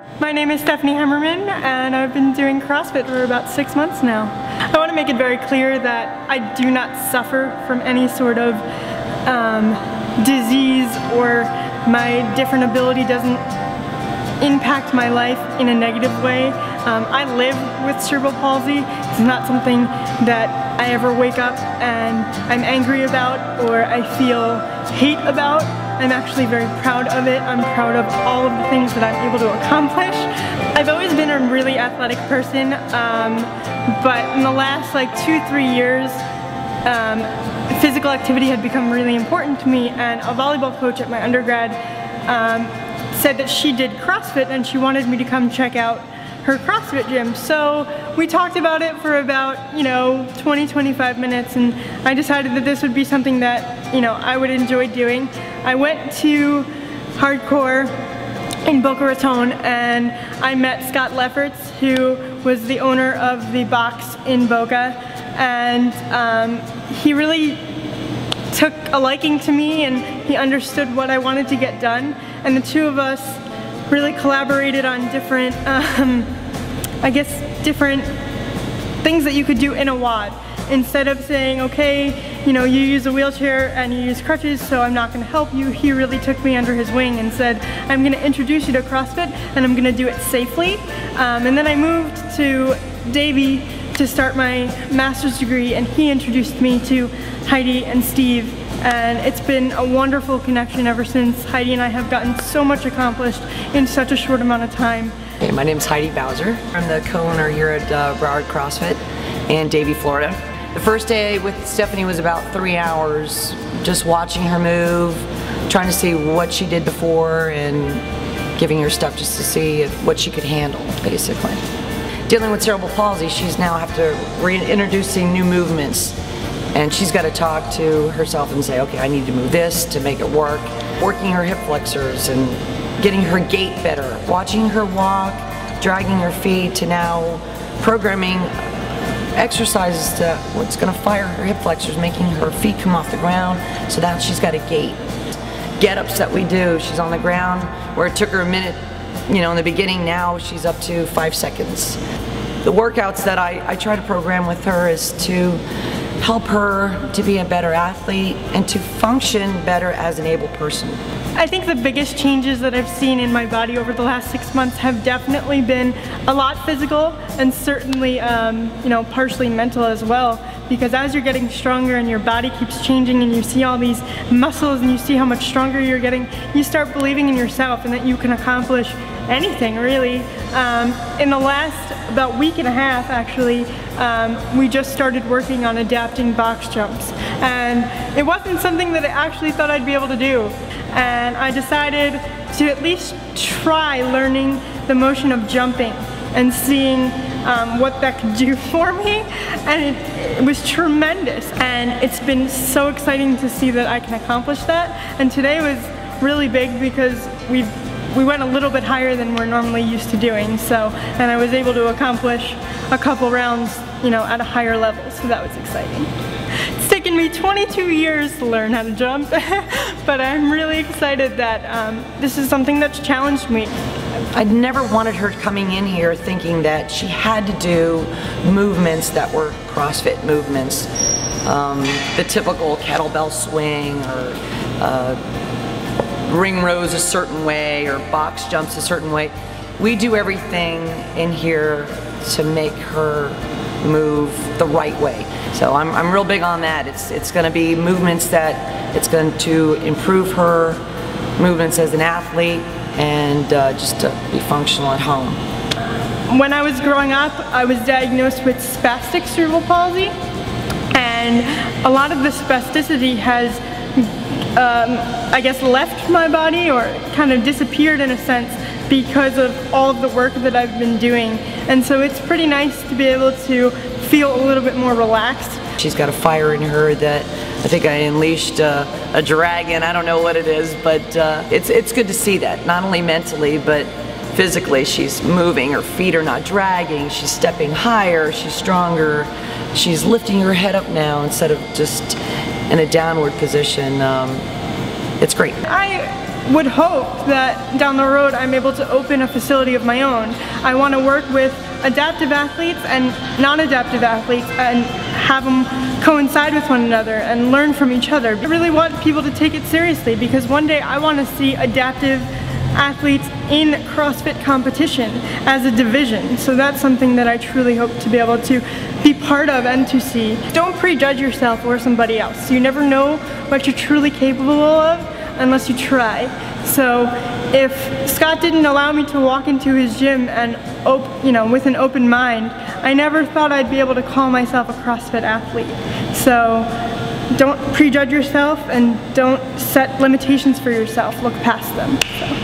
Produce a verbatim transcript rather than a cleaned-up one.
My name is Steph Hammerman, and I've been doing CrossFit for about six months now. I want to make it very clear that I do not suffer from any sort of um, disease, or my different ability doesn't impact my life in a negative way. Um, I live with cerebral palsy. It's not something that I ever wake up and I'm angry about or I feel hate about. I'm actually very proud of it. I'm proud of all of the things that I'm able to accomplish. I've always been a really athletic person, um, but in the last like two, three years, um, physical activity had become really important to me, and a volleyball coach at my undergrad um, said that she did CrossFit and she wanted me to come check out her CrossFit gym. So we talked about it for about, you know, twenty, twenty-five minutes, and I decided that this would be something that, you know, I would enjoy doing. I went to Hardcore in Boca Raton and I met Scott Lefferts, who was the owner of the box in Boca, and um, he really took a liking to me and he understood what I wanted to get done, and the two of us really collaborated on different, um, I guess, different things that you could do in a W O D. Instead of saying, okay, you know, you use a wheelchair and you use crutches, so I'm not going to help you, he really took me under his wing and said, I'm going to introduce you to CrossFit and I'm going to do it safely. Um, and then I moved to Davie to start my master's degree, and he introduced me to Heidi and Steve. And it's been a wonderful connection ever since. Heidi and I have gotten so much accomplished in such a short amount of time. Hey, my name is Heidi Bowser. I'm the co-owner here at uh, Broward CrossFit in Davie, Florida. The first day with Stephanie was about three hours, just watching her move, trying to see what she did before and giving her stuff just to see if, what she could handle, basically. Dealing with cerebral palsy, she's now have to reintroducing new movements. And she's got to talk to herself and say, okay, I need to move this to make it work. Working her hip flexors and getting her gait better. Watching her walk, dragging her feet, to now programming exercises to what's going to fire her hip flexors, making her feet come off the ground, so that she's got a gait. Get-ups that we do, she's on the ground, where it took her a minute, you know, in the beginning, now she's up to five seconds. The workouts that I, I try to program with her is to help her to be a better athlete and to function better as an able person. I think the biggest changes that I've seen in my body over the last six months have definitely been a lot physical, and certainly um, you know, partially mental as well, because as you're getting stronger and your body keeps changing and you see all these muscles and you see how much stronger you're getting, you start believing in yourself and that you can accomplish anything, really. Um, in the last about week and a half, actually, um, we just started working on adapting box jumps, and it wasn't something that I actually thought I'd be able to do, and I decided to at least try learning the motion of jumping and seeing um, what that could do for me, and it, it was tremendous, and it's been so exciting to see that I can accomplish that. And today was really big because we've we went a little bit higher than we're normally used to doing, so, and I was able to accomplish a couple rounds, you know, at a higher level, so that was exciting. It's taken me twenty-two years to learn how to jump, but I'm really excited that um, this is something that's challenged me. I never wanted her coming in here thinking that she had to do movements that were CrossFit movements, um, the typical kettlebell swing, or uh, ring rows a certain way, or box jumps a certain way. We do everything in here to make her move the right way. So I'm, I'm real big on that. It's, it's going to be movements that it's going to improve her movements as an athlete, and uh, just to be functional at home. When I was growing up, I was diagnosed with spastic cerebral palsy, and a lot of the spasticity has Um, I guess left my body, or kind of disappeared in a sense, because of all of the work that I've been doing. And so it's pretty nice to be able to feel a little bit more relaxed. She's got a fire in her that I think I unleashed uh, a dragon. I don't know what it is, but uh, it's, it's good to see that, not only mentally but physically. She's moving, her feet are not dragging, she's stepping higher, she's stronger, she's lifting her head up now instead of just in a downward position. Um, it's great. I would hope that down the road I'm able to open a facility of my own. I want to work with adaptive athletes and non-adaptive athletes and have them coincide with one another and learn from each other. I really want people to take it seriously because one day I want to see adaptive athletes in CrossFit competition as a division. So that's something that I truly hope to be able to be part of and to see. Don't prejudge yourself or somebody else. You never know what you're truly capable of unless you try. So if Scott didn't allow me to walk into his gym and op you know, with an open mind, I never thought I'd be able to call myself a CrossFit athlete. So don't prejudge yourself and don't set limitations for yourself. Look past them. So.